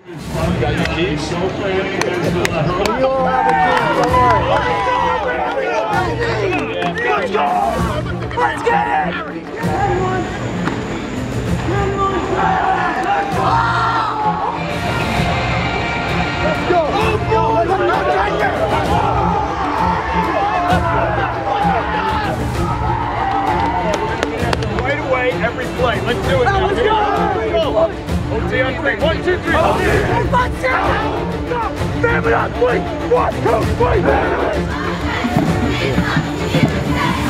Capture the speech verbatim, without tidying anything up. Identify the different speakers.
Speaker 1: got your keys?
Speaker 2: You all have a key, don't worry.
Speaker 3: Let's go! Let's get it!
Speaker 2: Let's go!
Speaker 3: Let's go! Let's go, Junior!
Speaker 1: Right away, every play. Let's do it now.
Speaker 3: Let's go!
Speaker 1: Let's go! O T on three. One, two, three. O T.
Speaker 3: Let's go! Family on three! One, two, three!